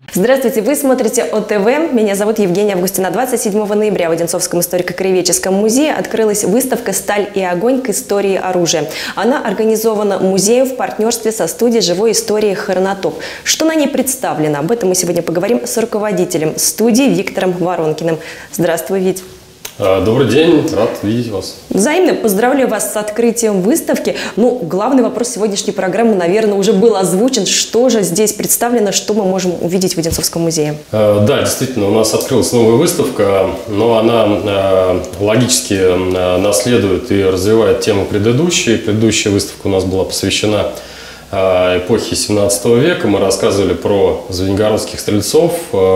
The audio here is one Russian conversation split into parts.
Здравствуйте, вы смотрите ОТВ. Меня зовут Евгения Августина. 27 ноября в Одинцовском историко-краеведческом музее открылась выставка «Сталь и огонь. К истории оружия». Она организована музеем в партнерстве со студией живой истории «Хронотоп». Что на ней представлено? Об этом мы сегодня поговорим с руководителем студии Виктором Воронкиным. Здравствуй, Вить. Добрый день, рад видеть вас. Взаимно поздравляю вас с открытием выставки. Главный вопрос сегодняшней программы, наверное, уже был озвучен. Что же здесь представлено, что мы можем увидеть в Одинцовском музее? Да, действительно, у нас открылась новая выставка, но она логически наследует и развивает тему предыдущей. Предыдущая выставка у нас была посвящена эпохе 17 века. Мы рассказывали про звенигородских стрельцов,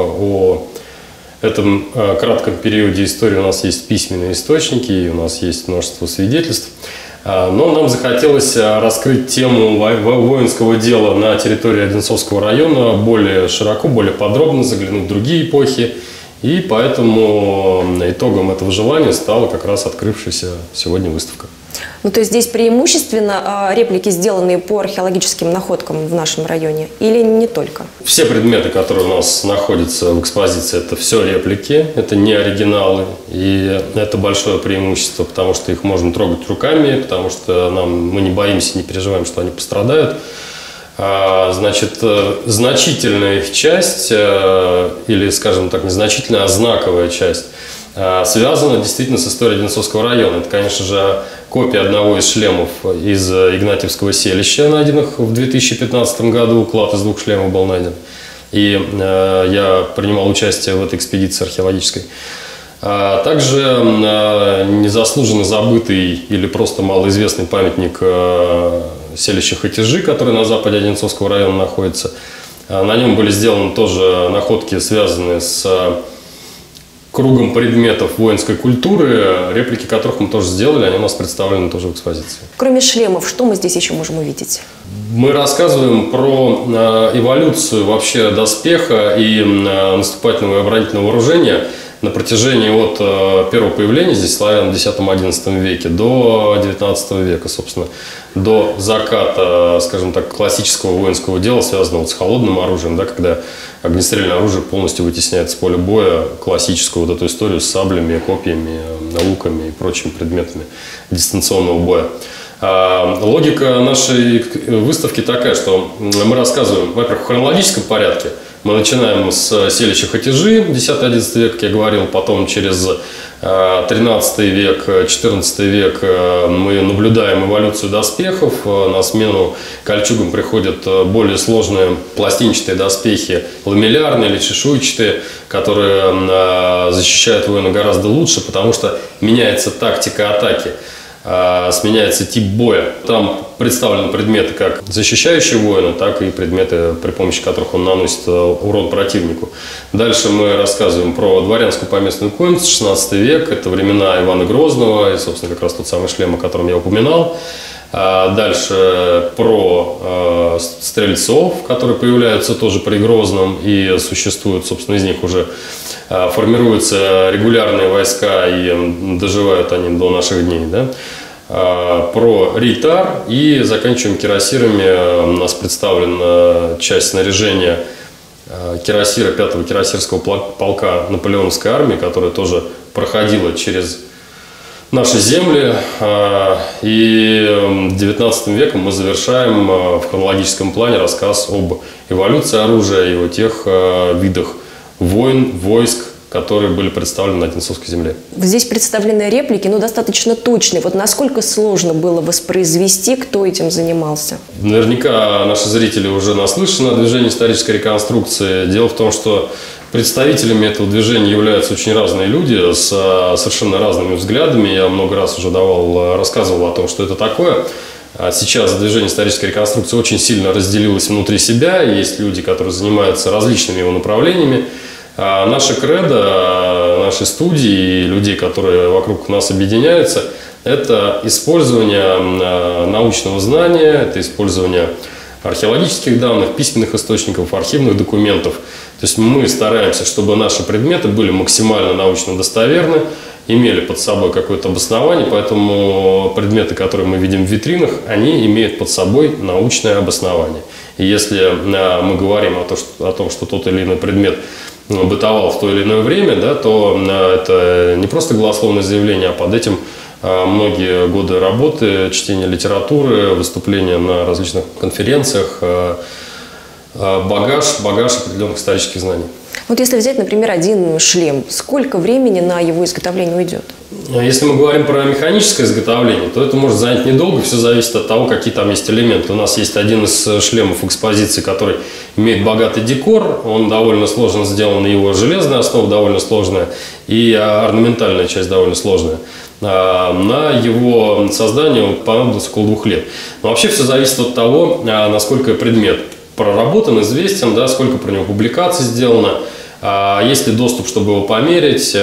о В этом кратком периоде истории у нас есть письменные источники, и у нас есть множество свидетельств. Но нам захотелось раскрыть тему воинского дела на территории Одинцовского района более широко, более подробно, заглянуть в другие эпохи. И поэтому итогом этого желания стала как раз открывшаяся сегодня выставка. То есть здесь преимущественно реплики, сделанные по археологическим находкам в нашем районе, или не только? Все предметы, которые у нас находятся в экспозиции, это все реплики, это не оригиналы. И это большое преимущество, потому что их можно трогать руками, потому что мы не боимся, не переживаем, что они пострадают. Значит, значительная их часть, или, скажем так, незначительная, а знаковая часть, связана действительно с историей Одинцовского района. Это, конечно же, копия одного из шлемов из Игнатьевского селища, найденных в 2015 году. Клад из 2 шлемов был найден. И я принимал участие в этой экспедиции археологической. Также незаслуженно забытый или просто малоизвестный памятник селища Хатижи, который на западе Одинцовского района находится. На нем были сделаны тоже находки, связанные с кругом предметов воинской культуры, реплики которых мы тоже сделали, они у нас представлены тоже в экспозиции. Кроме шлемов, что мы здесь еще можем увидеть? Мы рассказываем про эволюцию вообще доспеха и наступательного и оборонительного вооружения на протяжении от первого появления здесь славян в X-XI веке до XIX века, собственно, до заката, скажем так, классического воинского дела, связанного с холодным оружием, да, когда огнестрельное оружие полностью вытесняет с поля боя классическую вот эту историю с саблями, копьями, луками и прочими предметами дистанционного боя. Логика нашей выставки такая, что мы рассказываем, во-первых, в хронологическом порядке. Мы начинаем с селища Хатижи, X-XI век, как я говорил, потом через XIII век, XIV век мы наблюдаем эволюцию доспехов. На смену кольчугам приходят более сложные пластинчатые доспехи, ламеллярные или чешуйчатые, которые защищают воина гораздо лучше, потому что меняется тактика атаки. Сменяется тип боя. Там представлены предметы как защищающие воина, так и предметы, при помощи которых он наносит урон противнику. Дальше мы рассказываем про дворянскую поместную конницу, 16 век. Это времена Ивана Грозного и, собственно, как раз тот самый шлем, о котором я упоминал. Дальше про стрельцов, которые появляются тоже при Грозном и существуют, собственно, из них уже формируются регулярные войска и доживают они до наших дней. Да? Про рейтар и заканчиваем кирасирами. У нас представлена часть снаряжения кирасира 5-го кирасирского полка Наполеоновской армии, которая тоже проходила через наши земли. И 19 веком мы завершаем в хронологическом плане рассказ об эволюции оружия и о тех видах войн, войск, которые были представлены на Одинцовской земле. Здесь представлены реплики, но достаточно точные. Вот насколько сложно было воспроизвести, кто этим занимался? Наверняка наши зрители уже наслышаны о движении исторической реконструкции. Дело в том, что представителями этого движения являются очень разные люди с совершенно разными взглядами. Я много раз уже рассказывал о том, что это такое. Сейчас движение исторической реконструкции очень сильно разделилось внутри себя. Есть люди, которые занимаются различными его направлениями. Наша кредо, нашей студии и людей, которые вокруг нас объединяются, это использование научного знания, это использование археологических данных, письменных источников, архивных документов. То есть мы стараемся, чтобы наши предметы были максимально научно достоверны, имели под собой какое-то обоснование, поэтому предметы, которые мы видим в витринах, они имеют под собой научное обоснование. И если мы говорим о том, что тот или иной предмет бытовал в то или иное время, да, то это не просто голословное заявление, а под этим многие годы работы, чтения литературы, выступления на различных конференциях, багаж определенных исторических знаний. Вот если взять, например, один шлем, сколько времени на его изготовление уйдет? Если мы говорим про механическое изготовление, то это может занять недолго, все зависит от того, какие там есть элементы. У нас есть один из шлемов экспозиции, который имеет богатый декор, он довольно сложно сделан, его железная основа довольно сложная, и орнаментальная часть довольно сложная. На его создание понадобилось около 2 лет. Но вообще все зависит от того, насколько предмет проработан, известен, да, сколько про него публикаций сделано, есть ли доступ, чтобы его померить,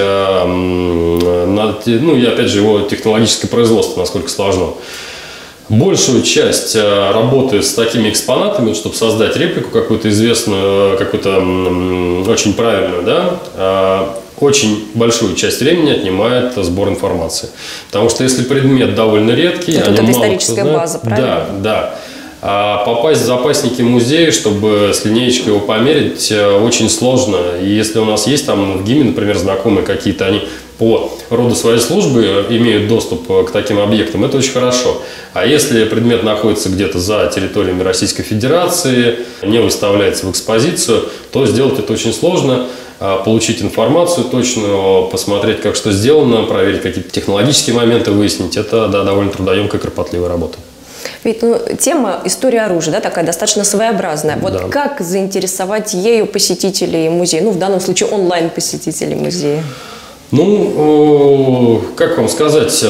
ну и опять же его технологическое производство, насколько сложно. Большую часть работы с такими экспонатами, чтобы создать реплику какую-то известную, какую-то очень правильную, да, очень большую часть времени отнимает сбор информации. Потому что если предмет довольно редкий, это историческая база, правильно? Да. А попасть в запасники музея, чтобы с линеечкой его померить, очень сложно. И если у нас есть там в ГИМе, например, знакомые какие-то, они по роду своей службы имеют доступ к таким объектам, это очень хорошо. А если предмет находится где-то за территориями Российской Федерации, не выставляется в экспозицию, то сделать это очень сложно. Получить информацию точную, посмотреть, как что сделано, проверить какие-то технологические моменты, выяснить, это да, довольно трудоемкая и кропотливая работа. Ведь тема история оружия, да, такая достаточно своеобразная. Вот да. Как заинтересовать ею посетителей музея? Ну, в данном случае онлайн-посетителей музея. Ну, как вам сказать?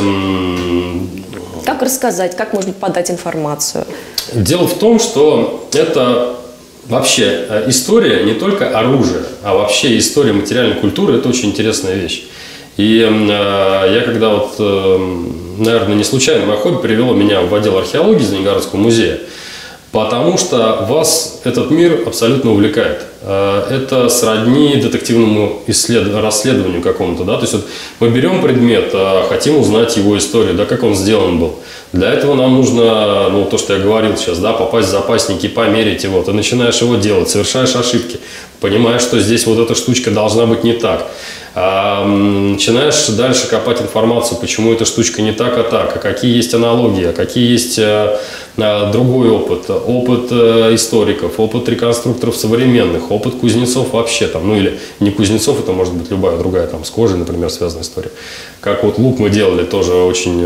Как рассказать, как, может быть, подать информацию? Дело в том, что это вообще история не только оружия, а вообще история материальной культуры – это очень интересная вещь. И я когда вот, наверное, не случайно мое хобби привело меня в отдел археологии Звенигородского музея, потому что вас этот мир абсолютно увлекает. Это сродни детективному расследованию какому-то, да, то есть вот мы берем предмет, хотим узнать его историю, да, как он сделан был. Для этого нам нужно, ну, то, что я говорил сейчас, да, попасть в запасники, померить его. Ты начинаешь его делать, совершаешь ошибки, понимаешь, что здесь вот эта штучка должна быть не так. Начинаешь дальше копать информацию, почему эта штучка не так, а какие есть аналогии, а какие есть другой опыт историков, опыт реконструкторов современных, опыт кузнецов вообще там, ну или не кузнецов, это может быть любая другая там с кожей, например, связанная история. Как вот лук мы делали, тоже очень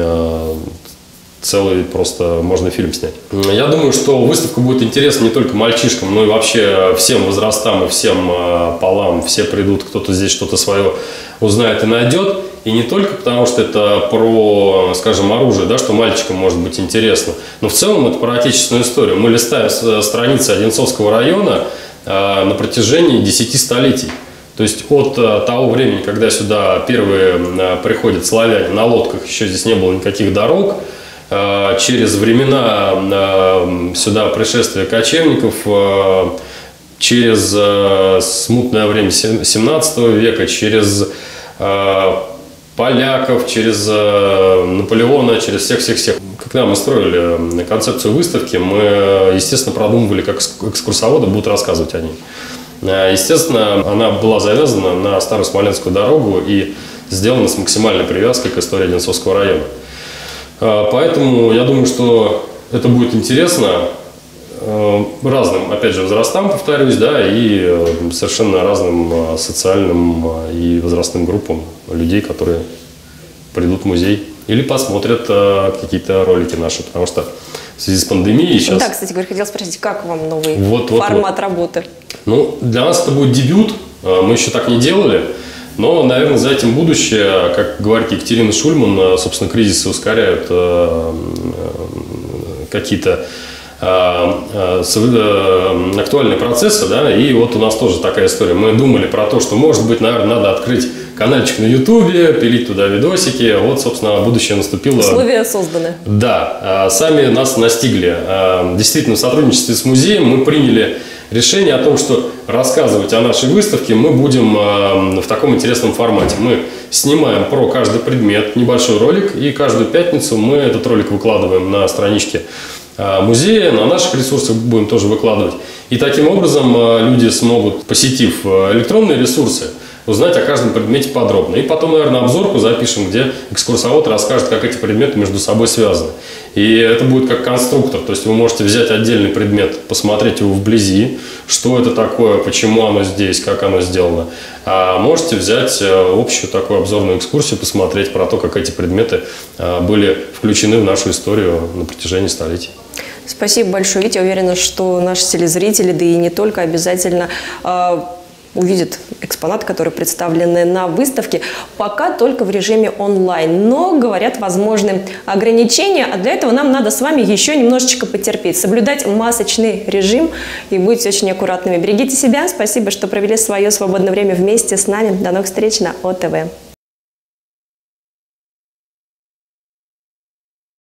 целый просто можно фильм снять. Я думаю, что выставка будет интересна не только мальчишкам, но и вообще всем возрастам и всем полам. Все придут, кто-то здесь что-то свое узнает и найдет. И не только потому, что это про, скажем, оружие, да, что мальчикам может быть интересно, но в целом это про отечественную историю. Мы листаем страницы Одинцовского района на протяжении 10 столетий. То есть от того времени, когда сюда первые приходят славяне на лодках, еще здесь не было никаких дорог, через времена сюда пришествия кочевников, через смутное время 17 века, через поляков, через Наполеона, через всех-всех-всех. Когда мы строили концепцию выставки, мы, естественно, продумывали, как экскурсоводы будут рассказывать о ней. Естественно, она была завязана на Старую Смоленскую дорогу и сделана с максимальной привязкой к истории Одинцовского района. Поэтому я думаю, что это будет интересно разным, опять же, возрастам, повторюсь, да, и совершенно разным социальным и возрастным группам людей, которые придут в музей или посмотрят какие-то ролики наши, потому что в связи с пандемией сейчас... Да, кстати говоря, хотел спросить, как вам новый формат работы? Ну, для нас это будет дебют, мы еще так не делали. Но, наверное, за этим будущее, как говорит Екатерина Шульман, собственно, кризисы ускоряют какие-то актуальные процессы, да, и вот у нас тоже такая история. Мы думали про то, что, может быть, наверное, надо открыть канальчик на Ютубе, пилить туда видосики. Вот, собственно, будущее наступило. Условия созданы. Да, сами нас настигли. Действительно, в сотрудничестве с музеем мы приняли решение о том, что рассказывать о нашей выставке мы будем в таком интересном формате. Мы снимаем про каждый предмет небольшой ролик, и каждую пятницу мы этот ролик выкладываем на страничке музея, на наших ресурсах будем тоже выкладывать. И таким образом люди смогут, посетив электронные ресурсы, узнать о каждом предмете подробно. И потом, наверное, обзорку запишем, где экскурсовод расскажет, как эти предметы между собой связаны. И это будет как конструктор. То есть вы можете взять отдельный предмет, посмотреть его вблизи, что это такое, почему оно здесь, как оно сделано. А можете взять общую такую обзорную экскурсию, посмотреть про то, как эти предметы были включены в нашу историю на протяжении столетий. Спасибо большое, Витя. Я уверена, что наши телезрители, да и не только, обязательно увидят экспонаты, которые представлены на выставке, пока только в режиме онлайн. Но, говорят, возможны ограничения, а для этого нам надо с вами еще немножечко потерпеть, соблюдать масочный режим и быть очень аккуратными. Берегите себя. Спасибо, что провели свое свободное время вместе с нами. До новых встреч на ОТВ.